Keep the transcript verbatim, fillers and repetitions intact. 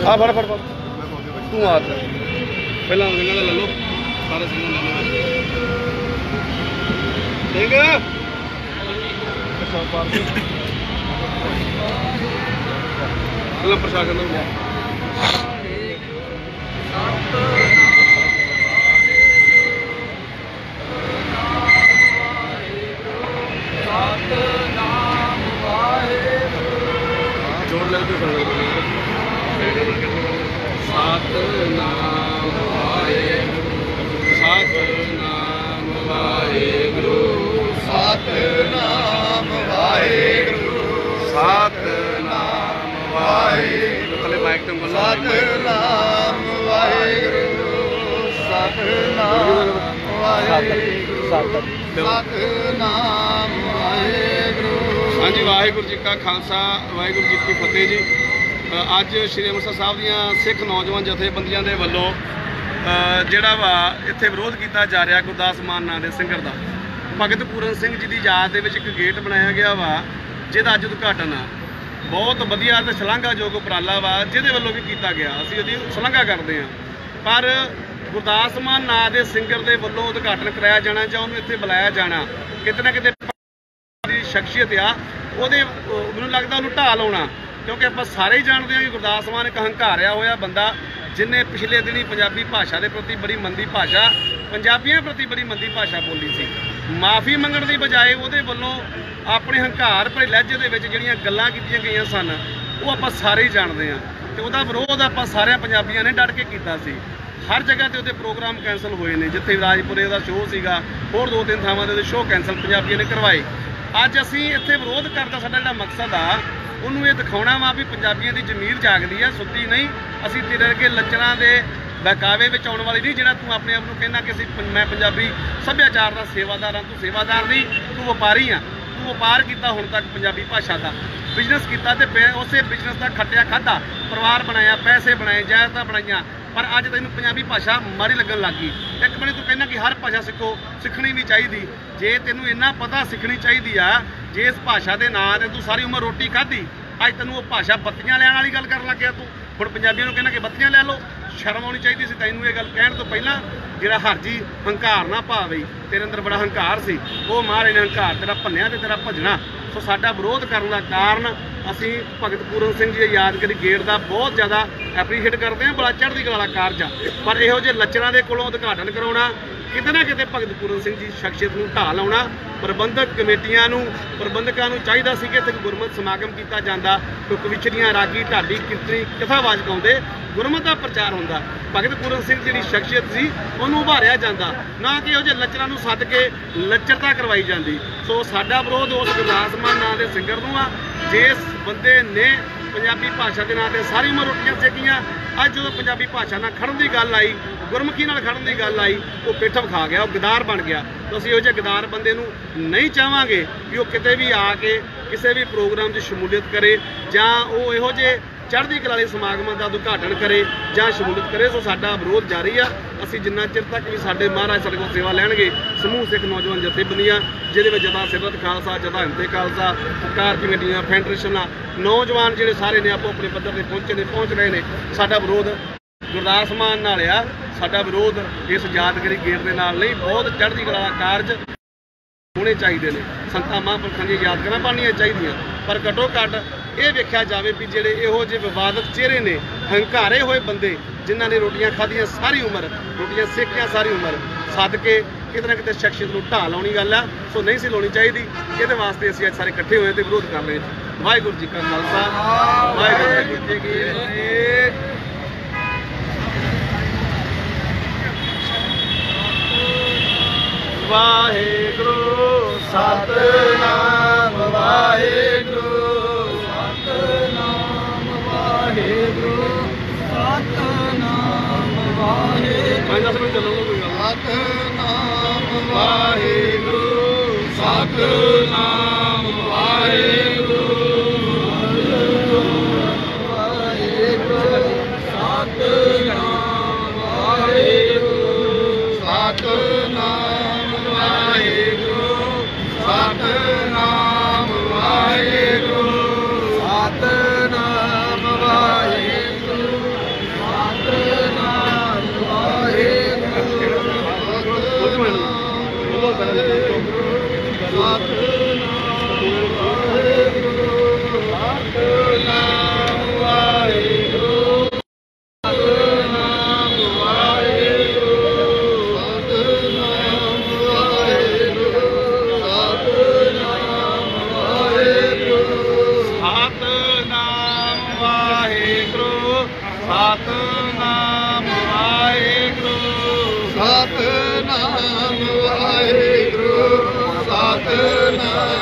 आ फड़ फड़ फड़ तू आ पहला सिंघां दा ले लो सारे सिंघां ले लो ठीक है पहला प्रशासन दा जोड़ ले तो सतनाम वाहेगुरु सतनाम वाहेगुरु सतनाम वाहेगुरु थले माइक तो बोलो सतनाम वाहेगुरु सतनाम वाहेगुरु सतनाम वाहेगुरु। हाँ जी वाहेगुरु जी का खालसा वाहेगुरु जी की फतेह जी। अज श्री अंमृतसर साहब दियां सिख नौजवान जथेबंदियां दे वल्लों जिहड़ा वा इत्थे विरोध किया जा रहा गुरदास मान नाम के सिंगर का भगत पूरन सिंह जी की याद दे विच एक गेट बनाया गया वा जिहदा अज उद्घाटन आ बहुत वधिया ते शलाघायोग उपराला वा जिहदे वल्लों भी किया गया असीं उहदी शलाघा करदे हां। पर गुरदास मान नाम के सिंगर के वल्लों उद्घाटन कराया जाना जां उहनूं इत्थे बुलाया जाना किते ना किते शख्सियत आ उहदे मैनूं लगदा उहनूं ढाह लाउणा क्योंकि आप सारे ही जानते हैं कि गुरदास मान एक हंकारिया होया बंदा जिन्हें पिछले दिनी पंजाबी भाषा के प्रति बड़ी मंदी भाषा पंजाबियों प्रति बड़ी मंदी भाषा बोली सी। माफ़ी मंगण की बजाय उहदे वल्लों अपने हंकार भरे लहजे के जिहड़ियां गल्लां कीतियां गईयां सन वो आप सारे ही जानते हैं तो उहदा विरोध आप सारे पंजाबियों ने डट के किया सी। हर जगह ते उहदे प्रोग्राम कैंसल होए ने जिथे राजपुरे का शो सीगा होर दो तीन थावां ते शो कैंसल पंजाबियों ने करवाए। अज असीं इत्थे विरोध करदा साडा जिहड़ा मकसद आ उन्होंने ये दिखाना वा भी पंजाबियों की जमीर जागदी है सुत्ती नहीं। असीं तेरे अगे लच्चरां दे बहकावे में आने वाली नहीं जिहड़ा तू अपने आप को कहना कि मैं पंजाबी सभ्याचार का सेवादार हाँ। तू सेवादार नहीं तू व्यापारी हाँ। तू व्यापार किया हुण तक पंजाबी भाषा का बिजनेस किया तो उस बिजनेस का खटिया खाधा परिवार बनाया पैसे बनाए जायदादां बनाईयां पर अज तैनूं पंजाबी भाषा माड़ी लगन लग गई। एक बने तू कहना कि हर भाषा सिखो सीखनी भी चाहिए जे तैनूं इन्ना पता सीखनी चाहिए आ जे इस भाषा के नाम से तू सारी उम्र रोटी खाधी अज तैनूं वो भाषा बत्तियां लैण वाली गल कर लग गया तू हुण पंजाबियों नूं कहना कि बत्तियां लै लो शर्म आनी चाहिए सी तैनूं ये गल कहण तो पहला जिहड़ा हरजी हंकार ना भावे तेरे अंदर बड़ा हंकार सी वो महाराज ने हंकार तेरा भन्निया ते तेरा भजना। सो साडा विरोध करने का कारण असीं भगत पूरन सिंह जी यादगिरी गेट का बहुत ज़्यादा एप्रीशिएट करते हैं बड़ा चढ़ती कला कारज आ पर इहो जे लच्चरां दे कोलों उद्घाटन कराउणा किते ना किते भगत पूरन सिंह जी शख्सियत नूं ढाह लाउणा। प्रबंधक कमेटियां नूं प्रबंधकां नूं चाहीदा सी कि इत्थे गुरमत समागम किया जांदा कोई कविचरियां रागी ढाडी कीर्तनी कथावाचक आउंदे गुरमत का प्रचार होंदा भगत पूरन सिंह जी शख्सियत सी उहनूं उभारिया जांदा ना कि इहो जे लच्चरां नूं सद के लच्चरता करवाई जांदी। सो साडा विरोध उस गुरदास मान नाम के सिंगर नूं आ जिस बंदे ने पंजाबी भाषा के नाम से सारी उम्र रोटियां सेकियां अज जो पंजाबी भाषा नाल खड़न की गल आई गुरमुखी नाल खड़न की गल आई वो पिठ विखा गया वो गदार बन गया। तो असीं इहो जिहे गदार बंदे नूं नहीं चाहांगे कि वो किते भी आके किसी भी प्रोग्राम च शमूलियत करे जां वो इहो जिहे चढ़ती कला वाले समागमां दा उद्घाटन करे जां शमूलियत करे। सो साडा विरोध जारी आ असीं जिन्ना चिर तक भी साडे महाराज साडे कोल सेवा लैणगे समूह सिख नौजवान जथेबंदियां जिहदे विच जथा सिरत खालसा जथा हिंदे खालसा कार कमेटियां फैडरेशन नौजवान जिहड़े सारे ने आपो अपने पद्धर ते पहुंचे ने पहुंच रहे ने। साडा विरोध गुरदास मान नाल आ साडा विरोध इस यादगिरी गेट दे नाल नहीं बहुत चढ़ती कला दा कारज होने चाहिए ने संतां महापुरखां दी यादगारां बननियां चाहिए पर घटो घट ये वेख्या जाए भी जेडे इहो जे विवादत चेहरे ने हंकारे हुए बंदे जिन्हां ने रोटियां खाधियां सारी उम्र रोटियां सेकियां सारी उम्र सद के किते ना किते शख्सियत नूं ढाह लाउणी गल आ सो नहीं सी लाउणी चाहिए। इहदे वास्ते असीं अज सारे इकट्ठे होए ते विरोध कर रहे हैं। वाहिगुरू जी का खालसा वाहिगुरू जी की फतेह। वाहिगुरू सतनाम वाहिगुरू सतनाम वाहिगुरू सतनाम वाहिगुरू सतनाम वाहिगुरू सतनाम वाहिगुरू सतनाम वाहिगुरू सतनाम सतनाम वाहिगुरू सतनाम वाहिगुरू ਸਤਨਾਮ ਵਾਹਿਗੁਰੂ ਸਤਨਾਮ ਵਾਹਿਗੁਰੂ ਸਤਨਾਮ